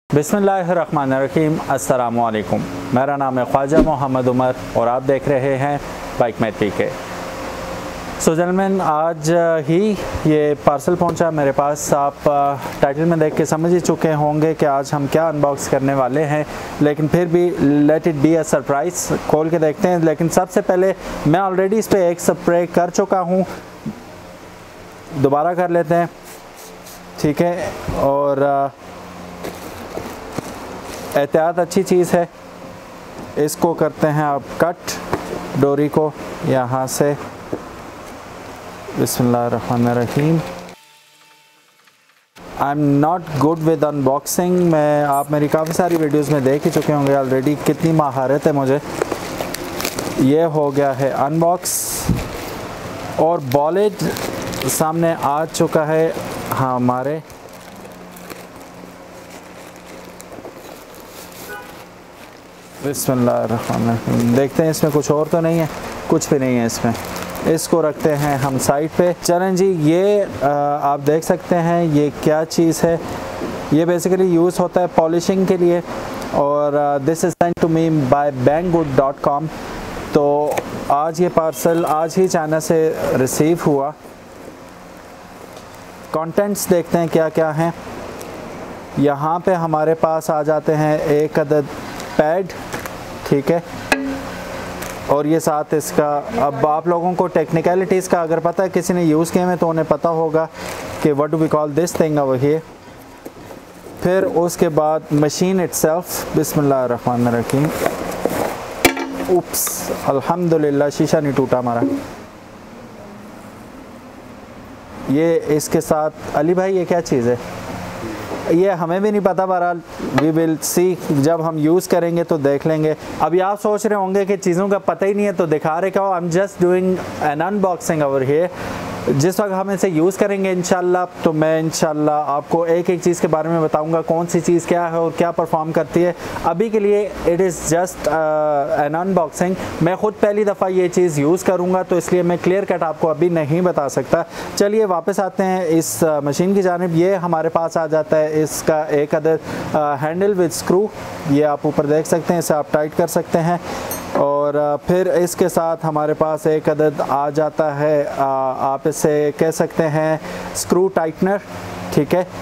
बिस्मिल्लाहिर्रहमानिर्रहीम। अस्सलामुअलैकुम। मेरा नाम है ख्वाजा मोहम्मद उमर और आप देख रहे हैं बाइक में पीके। सो जेंटलमैन, आज ही ये पार्सल पहुंचा मेरे पास। आप टाइटल में देख के समझ ही चुके होंगे कि आज हम क्या अनबॉक्स करने वाले हैं, लेकिन फिर भी let it be a surprise. खोल के देखते हैं। लेकिन सबसे पहले मैं ऑलरेडी इस पर एक स्प्रे कर चुका हूँ, दोबारा कर लेते हैं, ठीक है। और एहतियात अच्छी चीज़ है। इसको करते हैं आप कट, डोरी को यहाँ से। बिस्मिल्लाहिर्रहमानिर्रहीम। I am not good with unboxing. आप मेरी काफ़ी सारी वीडियोस में देख ही चुके होंगे ऑलरेडी कितनी महारत है मुझे। ये हो गया है अनबॉक्स और बॉलेट सामने आ चुका है हमारे। बिस्मिल्लाहिर्रहमानिर्रहीम। देखते हैं इसमें कुछ और तो नहीं है, कुछ भी नहीं है इसमें। इसको रखते हैं हम साइड पे। चलें जी, ये आप देख सकते हैं ये क्या चीज़ है। ये बेसिकली यूज़ होता है पॉलिशिंग के लिए और this is sent to me by banggood.com। तो आज ये पार्सल आज ही चाइना से रिसीव हुआ। कंटेंट्स देखते हैं क्या क्या हैं। यहाँ पे हमारे पास आ जाते हैं एक अदद पैड, ठीक है। और ये साथ इसका, अब आप लोगों को टेक्निकलिटीज़ का अगर पता है, किसी ने यूज़ किए हैं तो उन्हें पता होगा कि what do we call this thing over here. फिर उसके बाद मशीन इटसेल्फ। बिस्मिल्लाहिर्रहमानिर्रहीम। उप्स, अल्हम्दुलिल्लाह शीशा नहीं टूटा हमारा। ये इसके साथ अली भाई, ये क्या चीज़ है? ये हमें भी नहीं पता, बहरहाल वी विल सी, जब हम यूज़ करेंगे तो देख लेंगे। अभी आप सोच रहे होंगे कि चीज़ों का पता ही नहीं है तो दिखा रहे क्या हो। I am just doing an unboxing over here. जिस वक्त हम इसे यूज़ करेंगे इंशाल्लाह, तो मैं इंशाल्लाह आपको एक एक चीज़ के बारे में बताऊंगा, कौन सी चीज़ क्या है और क्या परफॉर्म करती है। अभी के लिए it is just an unboxing. मैं ख़ुद पहली दफ़ा ये चीज़ यूज़ करूँगा तो इसलिए मैं क्लियर कट आपको अभी नहीं बता सकता। चलिए वापस आते हैं इस मशीन की जानिब। ये हमारे पास आ जाता है इसका एक अदद हैंडल विद स्क्रू। ये आप ऊपर देख सकते हैं, इसे आप टाइट कर सकते हैं। और फिर इसके साथ हमारे पास एक अदद आ जाता है, आप इसे कह सकते हैं स्क्रू टाइटनर, ठीक है।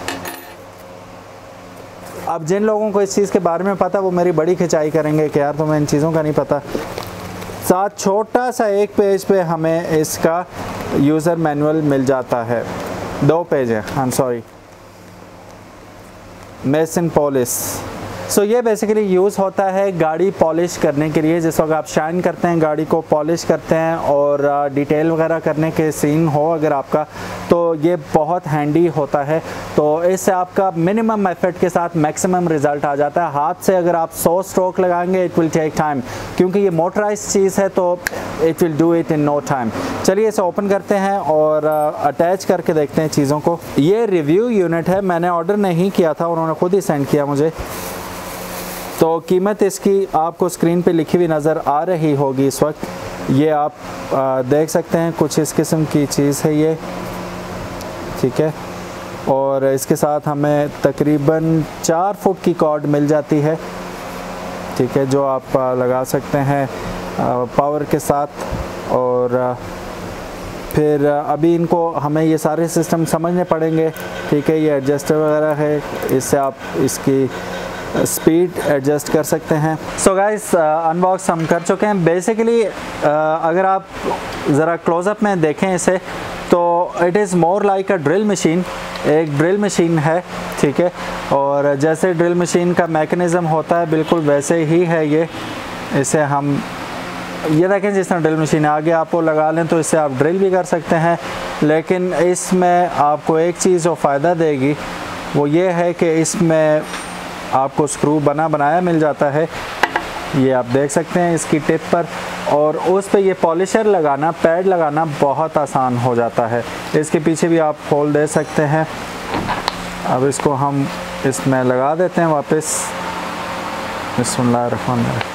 अब जिन लोगों को इस चीज़ के बारे में पता, वो मेरी बड़ी खिंचाई करेंगे कि यार तुम्हें इन चीज़ों का नहीं पता। साथ छोटा सा एक पेज पे हमें इसका यूज़र मैनुअल मिल जाता है। 2 पेज है, I am sorry. Mason polish. So ये बेसिकली यूज़ होता है गाड़ी पॉलिश करने के लिए। जिस वक्त आप शाइन करते हैं, गाड़ी को पॉलिश करते हैं और डिटेल वगैरह करने के सीन हो अगर आपका, तो ये बहुत हैंडी होता है। तो इससे आपका मिनिमम एफर्ट के साथ मैक्सिमम रिज़ल्ट आ जाता है। हाथ से अगर आप 100 स्ट्रोक लगाएंगे, इट विल टेक टाइम, क्योंकि ये मोटराइज चीज़ है तो it will do it in no time. चलिए इसे ओपन करते हैं और अटैच करके देखते हैं चीज़ों को। ये रिव्यू यूनिट है, मैंने ऑर्डर नहीं किया था, उन्होंने खुद ही सेंड किया मुझे। तो कीमत इसकी आपको स्क्रीन पे लिखी हुई नज़र आ रही होगी इस वक्त। ये आप देख सकते हैं, कुछ इस किस्म की चीज़ है ये, ठीक है। और इसके साथ हमें तकरीबन 4 फुट की कॉर्ड मिल जाती है, ठीक है, जो आप लगा सकते हैं पावर के साथ। और फिर अभी इनको हमें ये सारे सिस्टम समझने पड़ेंगे, ठीक है। ये एडजस्टर वगैरह है, इससे आप इसकी स्पीड एडजस्ट कर सकते हैं। सो गाइस, अनबॉक्स हम कर चुके हैं। बेसिकली अगर आप ज़रा क्लोज़अप में देखें इसे, तो it is more like a drill machine. एक ड्रिल मशीन है, ठीक है। और जैसे ड्रिल मशीन का मैकेनिज़्म होता है बिल्कुल वैसे ही है ये। इसे हम ये देखें, जिस तरह ड्रिल मशीन आगे आप वो लगा लें तो इससे आप ड्रिल भी कर सकते हैं। लेकिन इसमें आपको एक चीज़ जो फ़ायदा देगी वो ये है कि इसमें आपको स्क्रू बनाया मिल जाता है। ये आप देख सकते हैं इसकी टिप पर, और उस पे ये पॉलिशर लगाना, पैड लगाना बहुत आसान हो जाता है। इसके पीछे भी आप होल दे सकते हैं। अब इसको हम इसमें लगा देते हैं वापस। बिस्मिल्लाहिर्रहमानिर्रहीम।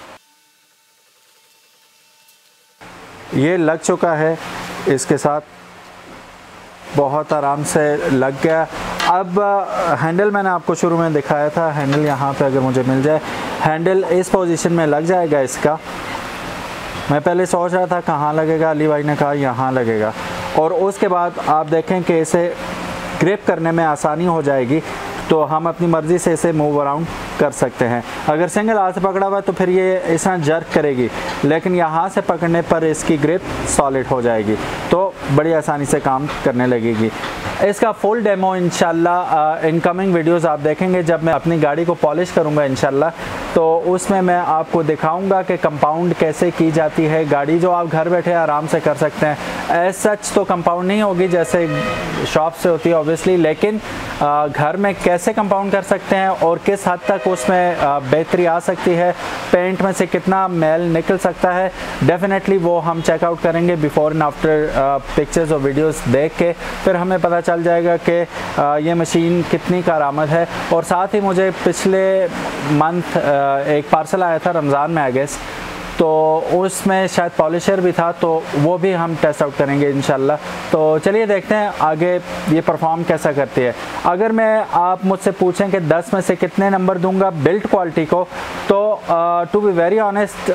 ये लग चुका है, इसके साथ बहुत आराम से लग गया। अब हैंडल मैंने आपको शुरू में दिखाया था, हैंडल यहाँ पे अगर मुझे मिल जाए, हैंडल इस पोजीशन में लग जाएगा इसका। मैं पहले सोच रहा था कहाँ लगेगा, अली भाई ने कहा यहाँ लगेगा, और उसके बाद आप देखें कि इसे ग्रिप करने में आसानी हो जाएगी, तो हम अपनी मर्ज़ी से इसे मूव अराउंड कर सकते हैं। अगर सिंगल हाथ से पकड़ा हुआ है तो फिर ये इस तरह जर्क करेगी, लेकिन यहाँ से पकड़ने पर इसकी ग्रिप सॉलिड हो जाएगी, तो बड़ी आसानी से काम करने लगेगी। इसका फुल डेमो इंशाल्लाह इनकमिंग वीडियोस आप देखेंगे जब मैं अपनी गाड़ी को पॉलिश करूँगा इंशाल्लाह, तो उसमें मैं आपको दिखाऊंगा कि कंपाउंड कैसे की जाती है गाड़ी, जो आप घर बैठे आराम से कर सकते हैं। एज सच तो कंपाउंड नहीं होगी जैसे शॉप से होती है ऑब्वियसली, लेकिन घर में कैसे कंपाउंड कर सकते हैं और किस हद तक उसमें बेहतरी आ सकती है, पेंट में से कितना मैल निकल सकता है, डेफिनेटली वो हम चेकआउट करेंगे बिफोर एंड आफ्टर पिक्चर्स और वीडियोस देख के। फिर हमें पता चल जाएगा कि ये मशीन कितनी कारआमद है। और साथ ही मुझे पिछले मंथ एक पार्सल आया था रमज़ान में आई गेस, तो उसमें शायद पॉलिशर भी था, तो वो भी हम टेस्ट आउट करेंगे इंशाल्लाह। तो चलिए देखते हैं आगे ये परफॉर्म कैसा करती है। अगर मैं आप मुझसे पूछें कि 10 में से कितने नंबर दूंगा बिल्ड क्वालिटी को, तो टू बी वेरी ऑनेस्ट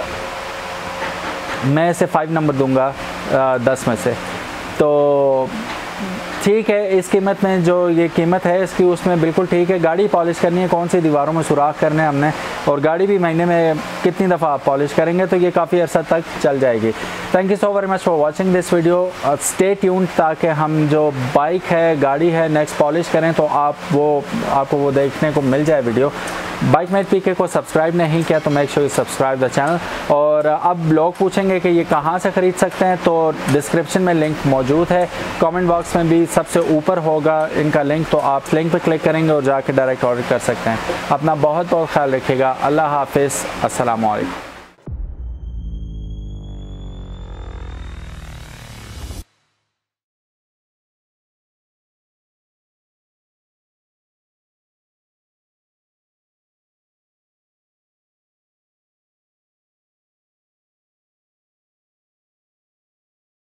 मैं इसे 5 नंबर दूंगा 10 में से। तो ठीक है, इस कीमत में जो ये कीमत है इसकी, उसमें बिल्कुल ठीक है। गाड़ी पॉलिश करनी है, कौन सी दीवारों में सुराख करने हैं हमने, और गाड़ी भी महीने में कितनी दफ़ा आप पॉलिश करेंगे तो ये काफ़ी अर्सा तक चल जाएगी। Thank you so very much for watching this video. Stay tuned ताकि हम जो बाइक है, गाड़ी है, नेक्स्ट पॉलिश करें तो आपको वो देखने को मिल जाए वीडियो। बाइकमेट पीके को सब्सक्राइब नहीं किया तो make sure you subscribe the channel. और अब लोग पूछेंगे कि ये कहाँ से ख़रीद सकते हैं, तो डिस्क्रिप्शन में लिंक मौजूद है, कमेंट बॉक्स में भी सबसे ऊपर होगा इनका लिंक, तो आप लिंक पर क्लिक करेंगे और जाके डायरेक्ट ऑर्डर कर सकते हैं। अपना बहुत बहुत ख्याल रखिएगा। अल्लाह हाफिज़, अस्सलाम वालेकुम।